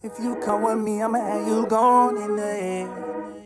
If you come with me, I'ma have you gone in the air.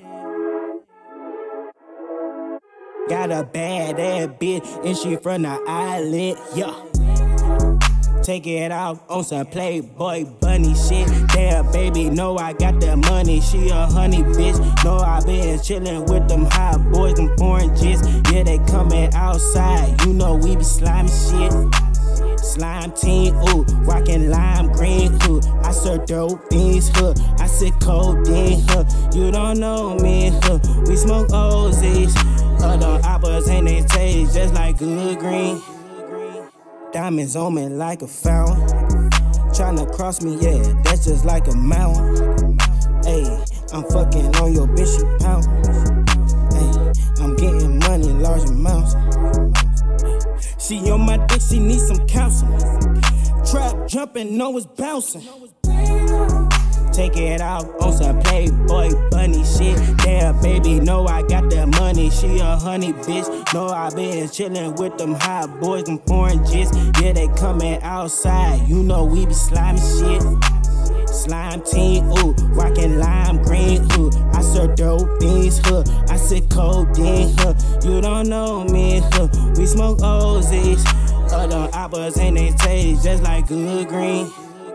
Got a bad ass bitch and she from the island, yeah. Take it off on some Playboy bunny shit. Damn, baby, know I got that money. She a honey bitch. Know I been chillin' with them hot boys, them oranges. Yeah, they coming outside. You know we be slimy shit. Slime team, ooh, rockin' lime green, ooh. I serve dope beans, huh? I sit codeine, huh? You don't know me, huh? We smoke OZs. Other oppas and they taste just like good green. Diamonds on me like a fountain. Tryna cross me, yeah, that's just like a mountain. Ayy, I'm fucking on your bitch, she pound. Ayy, I'm getting money in large amounts. She on my dick, she needs some counseling. Trap jumping, no it's bouncing. Take it off on some Playboy bunny shit. Damn, baby, know I got that money. She a honey bitch. Know I been chillin' with them hot boys, them oranges. Yeah, they coming outside. You know we be slimy shit. Slime team, ooh, rockin' lime green, ooh. I serve dope beans, huh? I sit codeine, huh? You don't know me, huh? We smoke OZs. Other oppas and they taste just like good green.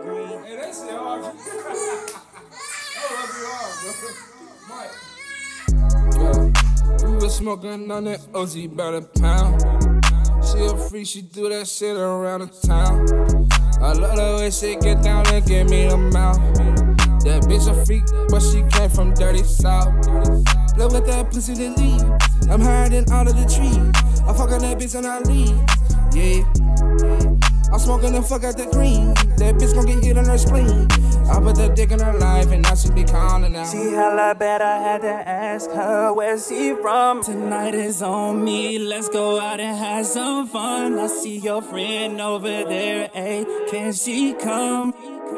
We was smoking on that OZ about a pound. She a freak, she do that shit around the town. I love the way she get down and give me the mouth. That bitch a freak, but she came from dirty south. Play with that pussy to leave. I'm higher than all of the trees. I fuck on that bitch and I leave. Yeah. I'm smoking the fuck out the green. That bitch gon' get hit on her spleen. I put the dick in her life and now she be calling out. She hella bad, I had to ask her where she from. Tonight is on me, let's go out and have some fun. I see your friend over there, ayy, can she come?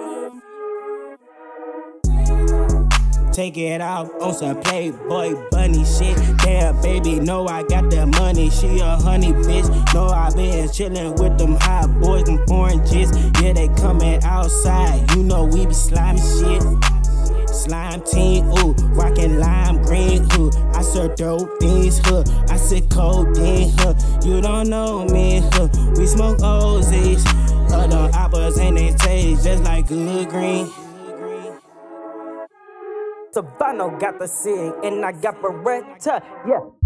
Take it off on some Playboy bunny shit. Damn, baby, know I got that money. She a honey bitch. Know I been chillin' with them hot boys, them oranges. Yeah, they coming outside. You know we be slimy shit. Slime team, ooh, rockin' lime green, ooh. I serve dope beans, huh? I sit codeine, huh? You don't know me, huh? We smoke OZs. Other oppas and they taste just like good green. Ilvano got the sing, and I got Beretta, yeah.